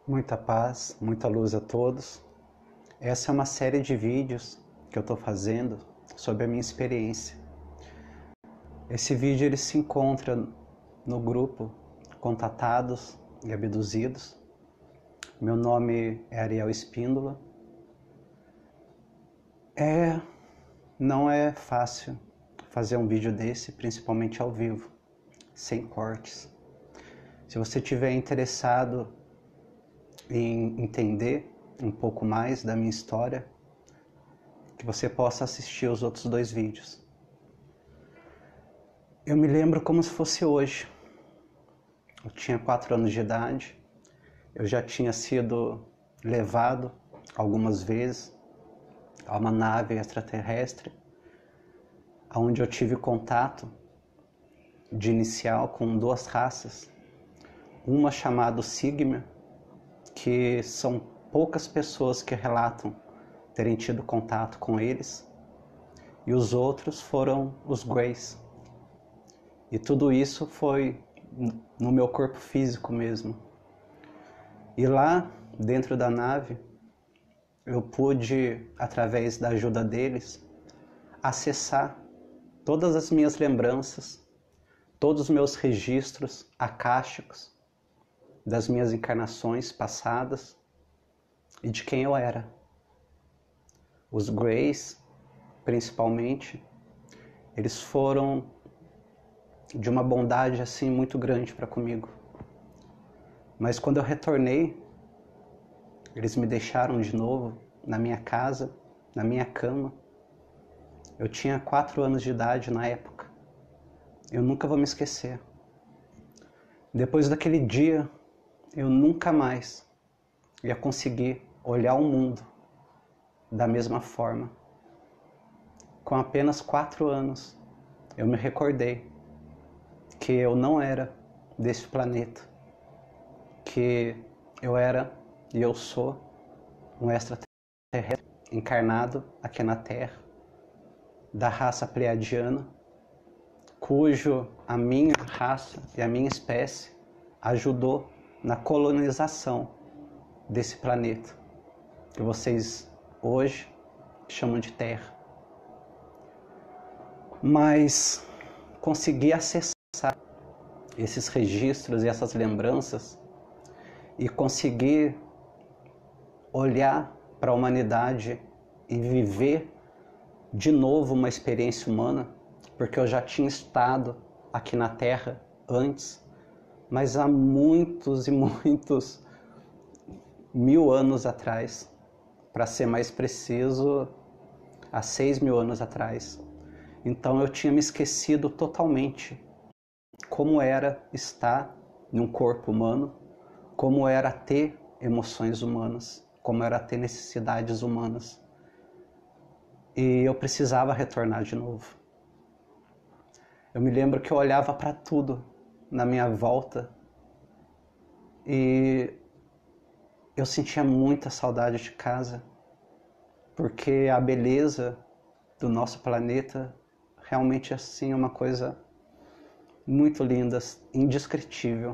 Muita paz, muita luz a todos. Essa é uma série de vídeos que eu estou fazendo sobre a minha experiência. Esse vídeo ele se encontra no grupo Contatados e Abduzidos. Meu nome é Ariel Espíndola. Não é fácil fazer um vídeo desse, principalmente ao vivo, sem cortes. Se você estiver interessado em entender um pouco mais da minha história, que você possa assistir os outros dois vídeos. Eu me lembro como se fosse hoje. Eu tinha 4 anos de idade, eu já tinha sido levado algumas vezes a uma nave extraterrestre, onde eu tive contato de inicial com 2 raças, uma chamada Sigma, que são poucas pessoas que relatam terem tido contato com eles, e os outros foram os Greys. E tudo isso foi no meu corpo físico mesmo. E lá dentro da nave, eu pude, através da ajuda deles, acessar todas as minhas lembranças, todos os meus registros akáshicos das minhas encarnações passadas e de quem eu era. Os Greys, principalmente, eles foram de uma bondade assim muito grande para comigo. Mas quando eu retornei, eles me deixaram de novo na minha casa, na minha cama. Eu tinha 4 anos de idade na época. Eu nunca vou me esquecer. Depois daquele dia, eu nunca mais ia conseguir olhar o mundo da mesma forma. Com apenas 4 anos, eu me recordei que eu não era desse planeta, que eu era e eu sou um extraterrestre encarnado aqui na Terra, da raça pleiadiana, cujo a minha raça e a minha espécie ajudou na colonização desse planeta, que vocês hoje chamam de Terra. Mas consegui acessar esses registros e essas lembranças e conseguir olhar para a humanidade e viver de novo uma experiência humana, porque eu já tinha estado aqui na Terra antes, mas há muitos e muitos 1000 anos atrás, para ser mais preciso, há 6.000 anos atrás. Então eu tinha me esquecido totalmente como era estar num corpo humano, como era ter emoções humanas, como era ter necessidades humanas. E eu precisava retornar de novo. Eu me lembro que eu olhava para tudo na minha volta e eu sentia muita saudade de casa, porque a beleza do nosso planeta realmente assim é uma coisa muito linda, indescritível.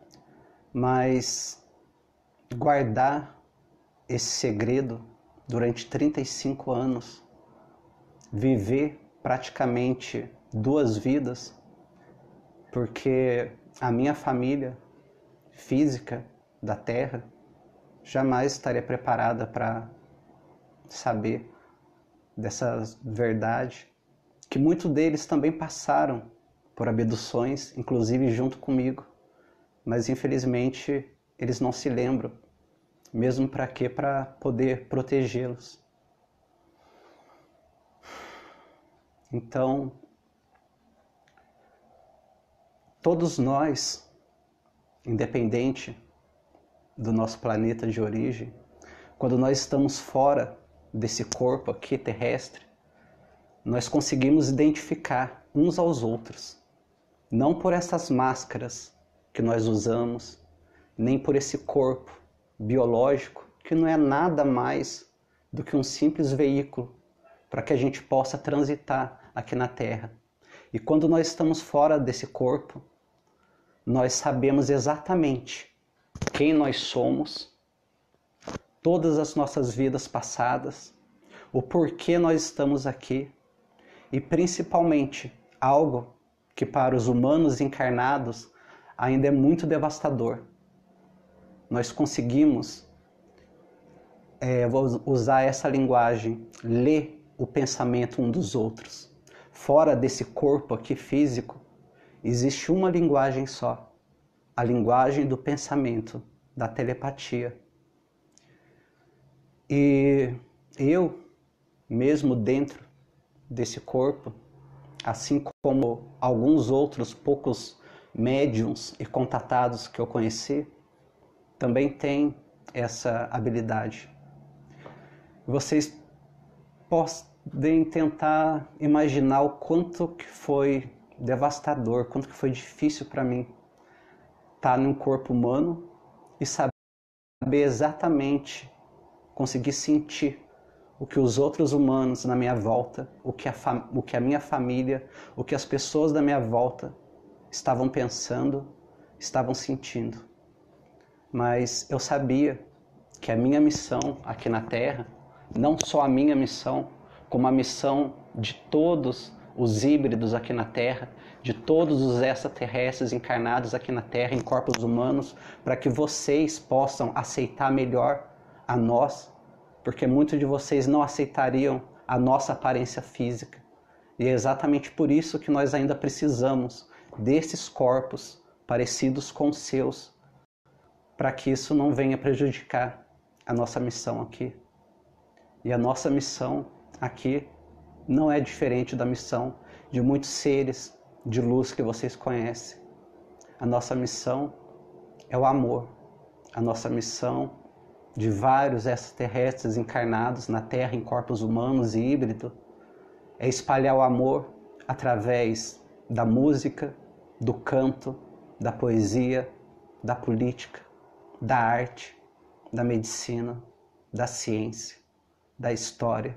Mas guardar esse segredo durante 35 anos, viver praticamente 2 vidas, porque a minha família física da Terra jamais estaria preparada para saber dessa verdade, que muitos deles também passaram por abduções, inclusive junto comigo, mas infelizmente eles não se lembram, mesmo para quê? Para poder protegê-los. Então, todos nós, independente do nosso planeta de origem, quando nós estamos fora desse corpo aqui terrestre, nós conseguimos identificar uns aos outros, não por essas máscaras que nós usamos, nem por esse corpo biológico, que não é nada mais do que um simples veículo para que a gente possa transitar aqui na Terra. E quando nós estamos fora desse corpo, nós sabemos exatamente quem nós somos todas as nossas vidas passadas, o porquê nós estamos aqui e principalmente algo que para os humanos encarnados ainda é muito devastador. Nós conseguimos, vou usar essa linguagem, ler o pensamento um dos outros. Fora desse corpo aqui físico, existe uma linguagem só, a linguagem do pensamento, da telepatia. E eu, mesmo dentro desse corpo, assim como alguns outros poucos médiuns e contatados que eu conheci, também tem essa habilidade. Vocês podem tentar imaginar o quanto que foi devastador, quanto que foi difícil para mim estar num corpo humano e saber exatamente, conseguir sentir o que os outros humanos na minha volta, o que a minha família, o que as pessoas da minha volta estavam pensando, estavam sentindo. Mas eu sabia que a minha missão aqui na Terra, não só a minha missão, como a missão de todos os híbridos aqui na Terra, de todos os extraterrestres encarnados aqui na Terra, em corpos humanos, para que vocês possam aceitar melhor a nós, porque muitos de vocês não aceitariam a nossa aparência física. E é exatamente por isso que nós ainda precisamos desses corpos parecidos com os seus, para que isso não venha prejudicar a nossa missão aqui. E a nossa missão aqui não é diferente da missão de muitos seres de luz que vocês conhecem. A nossa missão é o amor. A nossa missão de vários extraterrestres encarnados na Terra em corpos humanos e híbridos é espalhar o amor através da música, do canto, da poesia, da política, da arte, da medicina, da ciência, da história.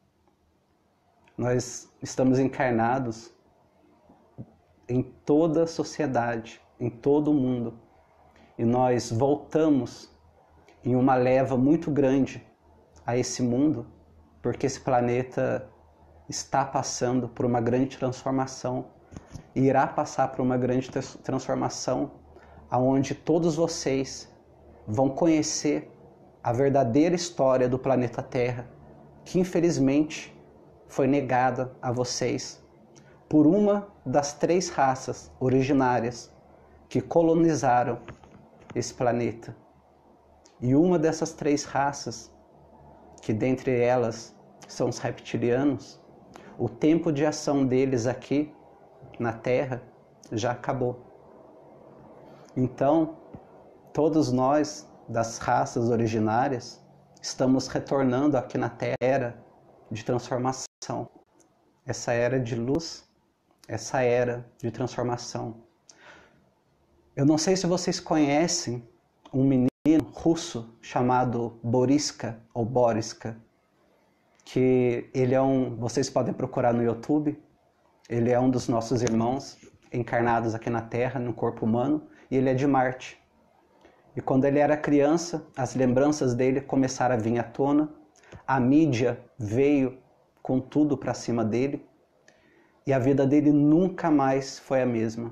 Nós estamos encarnados em toda a sociedade, em todo o mundo, e nós voltamos em uma leva muito grande a esse mundo, porque esse planeta está passando por uma grande transformação e irá passar por uma grande transformação onde todos vocês vão conhecer a verdadeira história do planeta Terra, que infelizmente foi negada a vocês por uma das 3 raças originárias que colonizaram esse planeta. E uma dessas 3 raças, que dentre elas são os reptilianos, o tempo de ação deles aqui na Terra já acabou. Então, todos nós das raças originárias estamos retornando aqui na Terra, era de transformação. Essa era de luz, essa era de transformação. Eu não sei se vocês conhecem um menino russo chamado Boriska ou Boriska, que ele vocês podem procurar no YouTube, ele é um dos nossos irmãos encarnados aqui na Terra, no corpo humano, e ele é de Marte. E quando ele era criança, as lembranças dele começaram a vir à tona, a mídia veio com tudo para cima dele, e a vida dele nunca mais foi a mesma.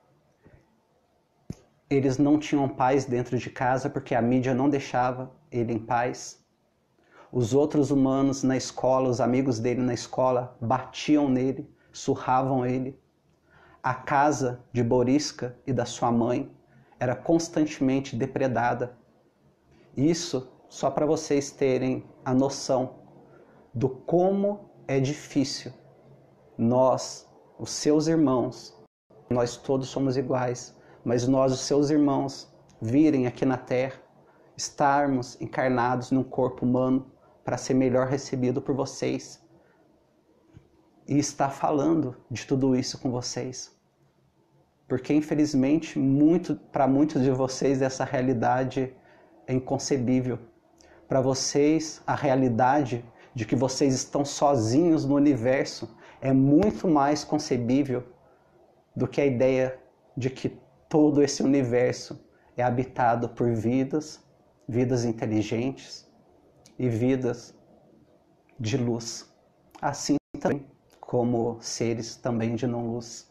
Eles não tinham paz dentro de casa porque a mídia não deixava ele em paz. Os outros humanos na escola, os amigos dele na escola, batiam nele, surravam ele. A casa de Boriska e da sua mãe era constantemente depredada. Isso só para vocês terem a noção do como é difícil nós, os seus irmãos, nós todos somos iguais, mas nós, os seus irmãos, virem aqui na Terra, estarmos encarnados num corpo humano para ser melhor recebido por vocês e estar falando de tudo isso com vocês. Porque, infelizmente, para muitos de vocês essa realidade é inconcebível. Para vocês, a realidade de que vocês estão sozinhos no universo é muito mais concebível do que a ideia de que todo esse universo é habitado por vidas inteligentes, e vidas de luz, assim também como seres também de não luz.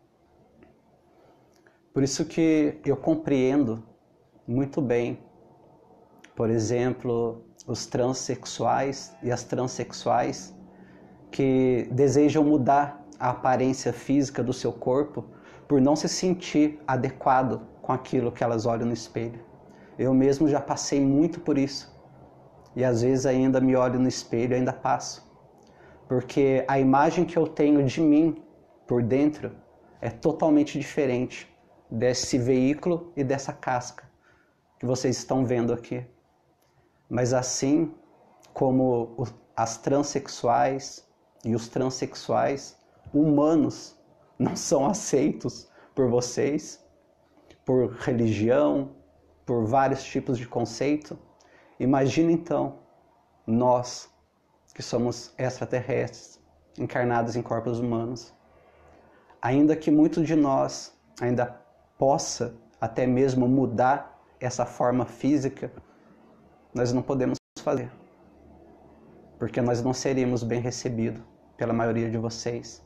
Por isso que eu compreendo muito bem, por exemplo, os transexuais e as transexuais que desejam mudar a aparência física do seu corpo por não se sentir adequado com aquilo que elas olham no espelho. Eu mesmo já passei muito por isso. E às vezes ainda me olho no espelho e ainda passo. Porque a imagem que eu tenho de mim por dentro é totalmente diferente desse veículo e dessa casca que vocês estão vendo aqui. Mas assim como as transexuais e os transexuais humanos não são aceitos por vocês, por religião, por vários tipos de conceito, imagina então nós que somos extraterrestres, encarnados em corpos humanos. Ainda que muito de nós ainda possa até mesmo mudar essa forma física, nós não podemos fazer, porque nós não seríamos bem recebidos pela maioria de vocês.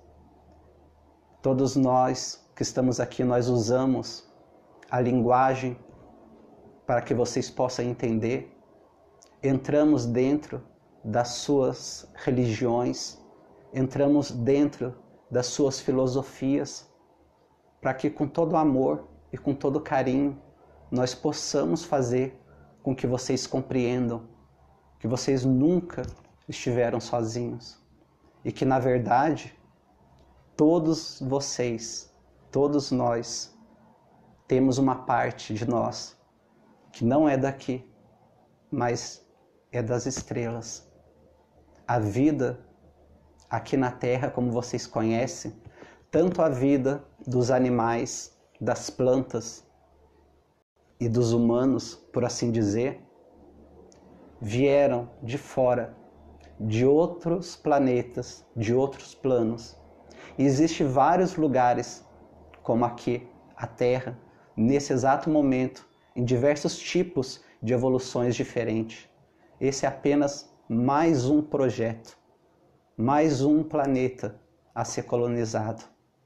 Todos nós que estamos aqui, nós usamos a linguagem para que vocês possam entender. Entramos dentro das suas religiões, entramos dentro das suas filosofias, para que com todo amor e com todo carinho nós possamos fazer com que vocês compreendam que vocês nunca estiveram sozinhos e que, na verdade, todos vocês, todos nós, temos uma parte de nós que não é daqui, mas é das estrelas. A vida aqui na Terra, como vocês conhecem, tanto a vida dos animais, das plantas e dos humanos, por assim dizer, vieram de fora, de outros planetas, de outros planos. E existem vários lugares, como aqui, a Terra, nesse exato momento, em diversos tipos de evoluções diferentes. Esse é apenas mais um projeto, mais um planeta a ser colonizado.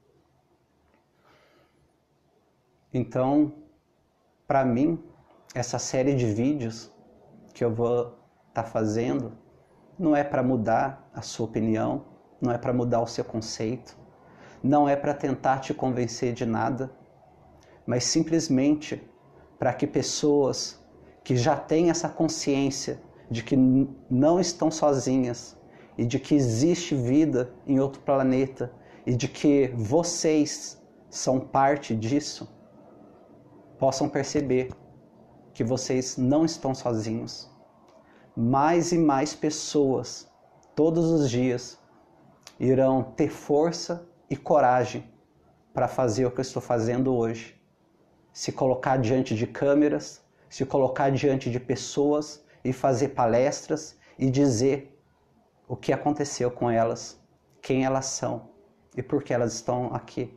Então, para mim, essa série de vídeos que eu vou estar fazendo não é para mudar a sua opinião, não é para mudar o seu conceito, não é para tentar te convencer de nada, mas simplesmente para que pessoas que já têm essa consciência de que não estão sozinhas e de que existe vida em outro planeta e de que vocês são parte disso, possam perceber que vocês não estão sozinhos. Mais e mais pessoas, todos os dias, irão ter força e coragem para fazer o que eu estou fazendo hoje. Se colocar diante de câmeras, se colocar diante de pessoas e fazer palestras e dizer o que aconteceu com elas, quem elas são e por que elas estão aqui.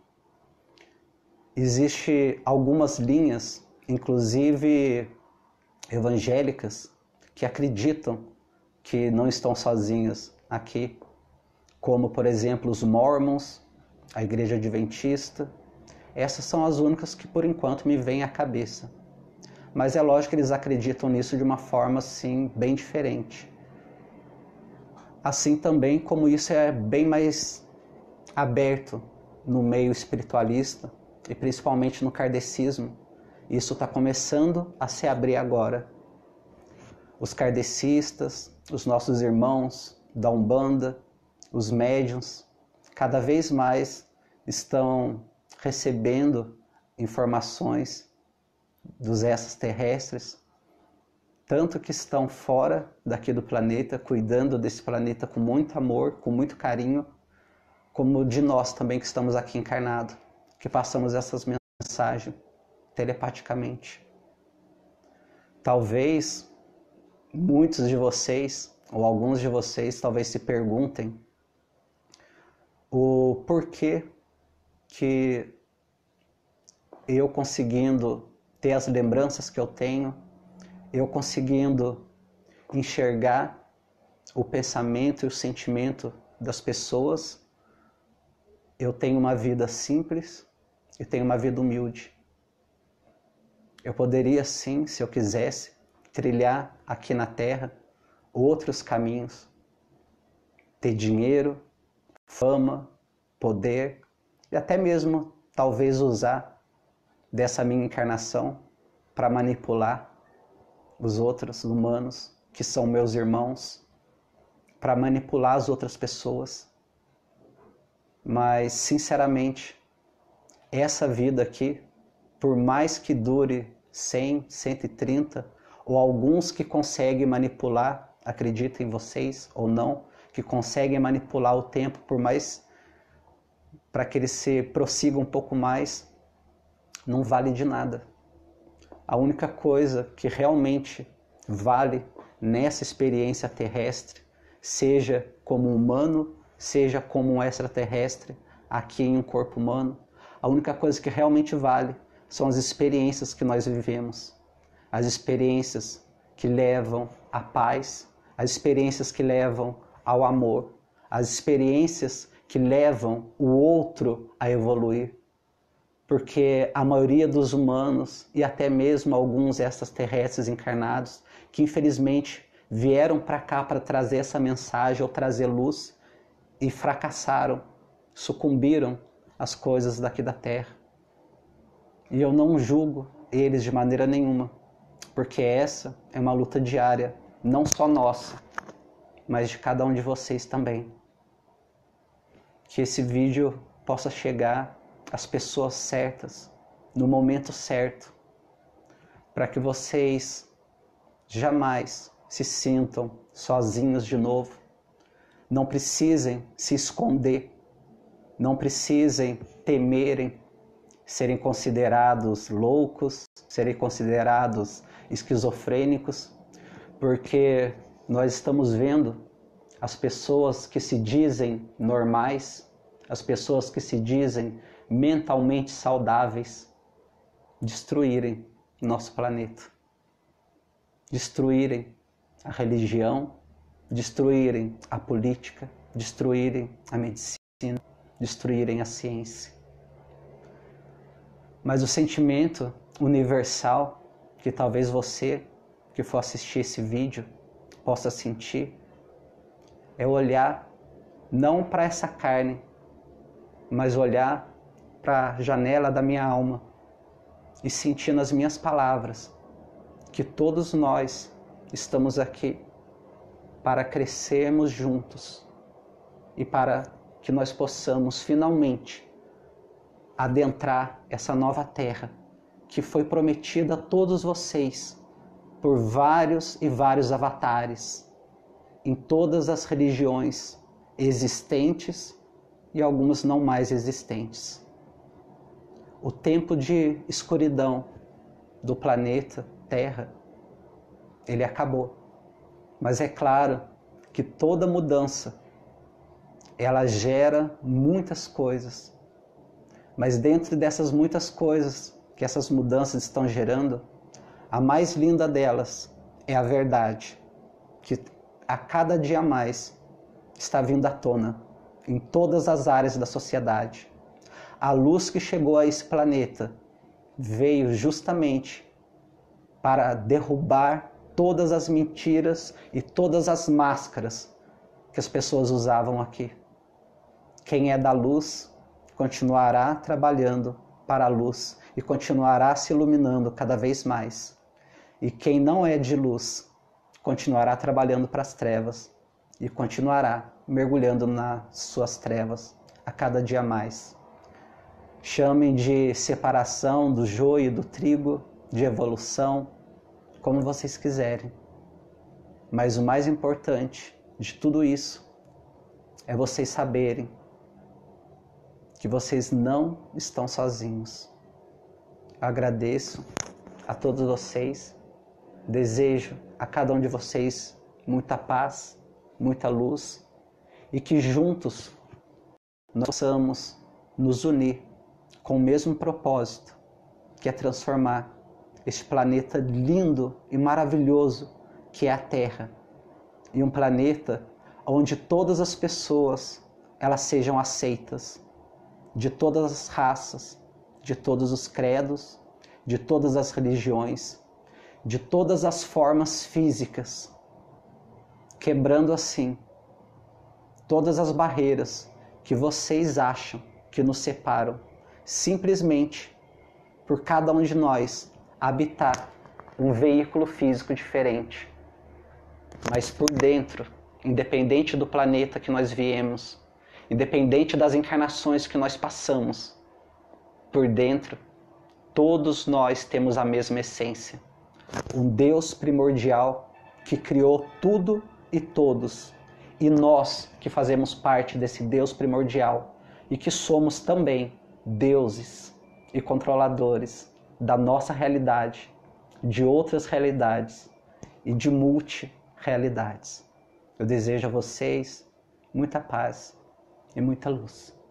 Existem algumas linhas, inclusive evangélicas, que acreditam que não estão sozinhas aqui, como, por exemplo, os Mormons, a Igreja Adventista. Essas são as únicas que, por enquanto, me vêm à cabeça. Mas é lógico que eles acreditam nisso de uma forma, assim, bem diferente. Assim também como isso é bem mais aberto no meio espiritualista, e principalmente no kardecismo. Isso está começando a se abrir agora. Os kardecistas, os nossos irmãos da Umbanda, os médiuns, cada vez mais estão recebendo informações dos extraterrestres, tanto que estão fora daqui do planeta, cuidando desse planeta com muito amor, com muito carinho, como de nós também que estamos aqui encarnados, que passamos essas mensagens telepaticamente. Talvez muitos de vocês, ou alguns de vocês, talvez se perguntem o porquê que eu conseguindo ter as lembranças que eu tenho, eu conseguindo enxergar o pensamento e o sentimento das pessoas, eu tenho uma vida simples e tenho uma vida humilde. Eu poderia sim, se eu quisesse, trilhar aqui na Terra outros caminhos, ter dinheiro, fama, poder e até mesmo talvez usar dessa minha encarnação para manipular os outros humanos que são meus irmãos, para manipular as outras pessoas. Mas, sinceramente, essa vida aqui, por mais que dure 100, 130, ou alguns que conseguem manipular, acreditem vocês ou não, que conseguem manipular o tempo por mais, para que ele se prossiga um pouco mais, não vale de nada. A única coisa que realmente vale nessa experiência terrestre, seja como humano, seja como um extraterrestre, aqui em um corpo humano, a única coisa que realmente vale são as experiências que nós vivemos, as experiências que levam à paz, as experiências que levam ao amor, as experiências que levam o outro a evoluir. Porque a maioria dos humanos, e até mesmo alguns extraterrestres encarnados, que infelizmente vieram para cá para trazer essa mensagem ou trazer luz, e fracassaram, sucumbiram às coisas daqui da Terra. E eu não julgo eles de maneira nenhuma, porque essa é uma luta diária, não só nossa, mas de cada um de vocês também. Que esse vídeo possa chegar às pessoas certas, no momento certo, para que vocês jamais se sintam sozinhos de novo, não precisem se esconder, não precisem temerem serem considerados loucos, serem considerados esquizofrênicos, porque nós estamos vendo as pessoas que se dizem normais, as pessoas que se dizem mentalmente saudáveis, destruírem nosso planeta, destruírem a religião, destruírem a política, destruírem a medicina, destruírem a ciência. Mas o sentimento universal que talvez você que for assistir esse vídeo possa sentir é olhar não para essa carne, mas olhar para a janela da minha alma e sentir nas minhas palavras que todos nós estamos aqui para crescermos juntos e para que nós possamos finalmente adentrar essa nova terra que foi prometida a todos vocês por vários e vários avatares em todas as religiões existentes e algumas não mais existentes. O tempo de escuridão do planeta Terra, ele acabou. Mas é claro que toda mudança, ela gera muitas coisas. Mas dentro dessas muitas coisas que essas mudanças estão gerando, a mais linda delas é a verdade, que a cada dia mais está vindo à tona em todas as áreas da sociedade. A luz que chegou a esse planeta veio justamente para derrubar todas as mentiras e todas as máscaras que as pessoas usavam aqui. Quem é da luz continuará trabalhando para a luz e continuará se iluminando cada vez mais. E quem não é de luz continuará trabalhando para as trevas e continuará mergulhando nas suas trevas a cada dia mais. Chamem de separação do joio e do trigo, de evolução, como vocês quiserem. Mas o mais importante de tudo isso é vocês saberem que vocês não estão sozinhos. Eu agradeço a todos vocês, desejo a cada um de vocês muita paz, muita luz e que juntos nós possamos nos unir com o mesmo propósito, que é transformar este planeta lindo e maravilhoso que é a Terra e um planeta onde todas as pessoas elas sejam aceitas, de todas as raças, de todos os credos, de todas as religiões, de todas as formas físicas, quebrando assim todas as barreiras que vocês acham que nos separam, simplesmente por cada um de nós habitar um veículo físico diferente. Mas por dentro, independente do planeta que nós viemos, independente das encarnações que nós passamos, por dentro, todos nós temos a mesma essência. Um Deus primordial que criou tudo e todos. E nós que fazemos parte desse Deus primordial e que somos também deuses e controladores da nossa realidade, de outras realidades e de multi-realidades. Eu desejo a vocês muita paz e muita luz.